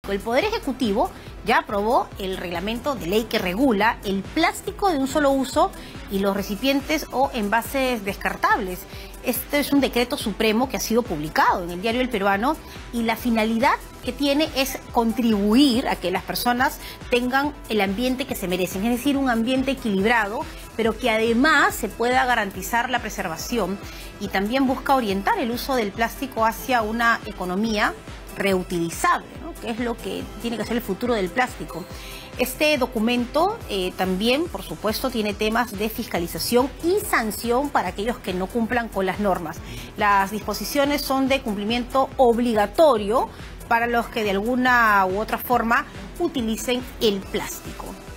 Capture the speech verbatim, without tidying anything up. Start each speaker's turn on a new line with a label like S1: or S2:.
S1: plástico. El Poder Ejecutivo ya aprobó el reglamento de ley que regula el plástico de un solo uso y los recipientes o envases descartables. Este es un decreto supremo que ha sido publicado en el diario El Peruano y la finalidad que tiene es contribuir a que las personas tengan el ambiente que se merecen, es decir, un ambiente equilibrado, pero que además se pueda garantizar la preservación, y también busca orientar el uso del plástico hacia una economía reutilizable, ¿no?, que es lo que tiene que ser el futuro del plástico. Este documento eh, también, por supuesto, tiene temas de fiscalización y sanción para aquellos que no cumplan con las normas. Las disposiciones son de cumplimiento obligatorio para los que de alguna u otra forma utilicen el plástico.